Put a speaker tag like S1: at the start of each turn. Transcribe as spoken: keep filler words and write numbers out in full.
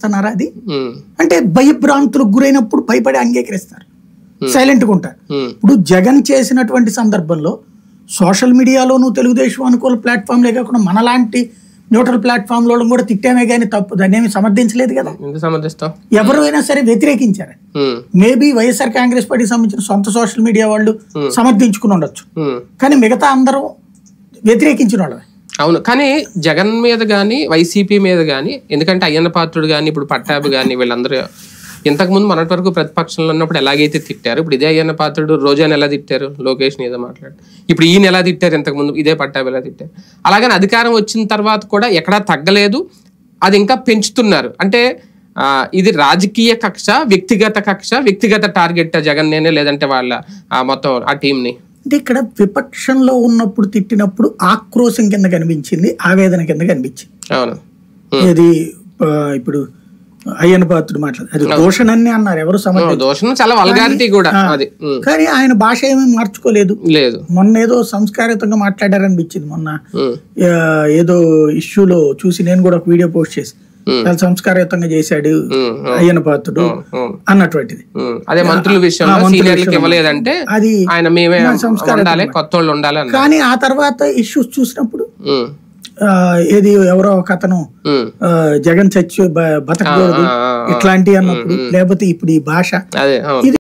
S1: అంగీకరిస్తున్నారా? అది అంటే భయభ్రాంతులకు గురైనప్పుడు భయపడి అంగీకరిస్తారు, సైలెంట్గా ఉంటారు. ఇప్పుడు జగన్ చేసినటువంటి సందర్భంలో సోషల్ మీడియాలోనూ తెలుగుదేశం అనుకూల ప్లాట్ఫామ్లే కాకుండా మనలాంటి న్యూట్రల్ ప్లాట్ఫామ్ లో కూడా తిట్టామే కానీ తప్పు దాన్ని ఏమి సమర్థించలేదు కదా. ఎవరైనా సరే వ్యతిరేకించారు. మేబీ వైఎస్ఆర్ కాంగ్రెస్ పార్టీకి సంబంధించిన సొంత సోషల్ మీడియా వాళ్ళు సమర్థించుకుని ఉండొచ్చు, కానీ మిగతా అందరూ వ్యతిరేకించిన వాళ్ళు.
S2: అవును, కానీ జగన్ మీద కానీ వైసీపీ మీద కానీ, ఎందుకంటే అయ్యన్న పాత్రుడు కానీ ఇప్పుడు పట్టాభి కానీ వీళ్ళందరూ ఇంతకుముందు మొన్నటి వరకు ప్రతిపక్షంలో ఉన్నప్పుడు ఎలాగైతే తిట్టారు, ఇప్పుడు ఇదే అయ్యన్న పాత్రుడు రోజాని ఎలా తిట్టారు, లోకేష్ని ఏదో మాట్లాడు, ఇప్పుడు ఈయన ఎలా తిట్టారు, ఇంతకుముందు ఇదే పట్టాభి ఎలా తిట్టారు. అలాగని అధికారం వచ్చిన తర్వాత కూడా ఎక్కడా తగ్గలేదు, అది ఇంకా పెంచుతున్నారు. అంటే ఇది రాజకీయ కక్ష, వ్యక్తిగత కక్ష, వ్యక్తిగత టార్గెట్ జగన్ నేనే లేదంటే వాళ్ళ మొత్తం ఆ టీంని.
S1: అంటే ఇక్కడ విపక్షంలో ఉన్నప్పుడు తిట్టినప్పుడు ఆక్రోశం కింద కనిపించింది, ఆవేదన కింద కనిపించింది.
S2: అవును,
S1: ఇది ఇప్పుడు అయ్యన్న పాత్రుడు మాట్లాడు అది దోషణని అన్నారు, ఎవరు
S2: దోషణ చాలా వల్గారిటీ కూడా,
S1: కానీ ఆయన భాష ఏమీ మార్చుకోలేదు.
S2: లేదు,
S1: మొన్న ఏదో సంస్కారయుతంగా మాట్లాడారనిపించింది. మొన్న ఏదో ఇష్యూలో చూసి నేను కూడా ఒక వీడియో పోస్ట్ చేసి చాలా సంస్కారయుతంగా చేశాడు అయ్యన్న పాత్రుడు అన్నటువంటిది.
S2: అదే మంత్రుల విషయంలో ఇవ్వలేదంటే అది ఆయన మేమే ఉండాలి, కొత్త వాళ్ళు ఉండాలి.
S1: కానీ ఆ తర్వాత ఇష్యూస్ చూసినప్పుడు ఏది ఎవరో ఒక అతను జగన్ చచ్చి బతకూడదు ఇట్లాంటి అన్నప్పుడు, లేకపోతే ఇప్పుడు ఈ భాష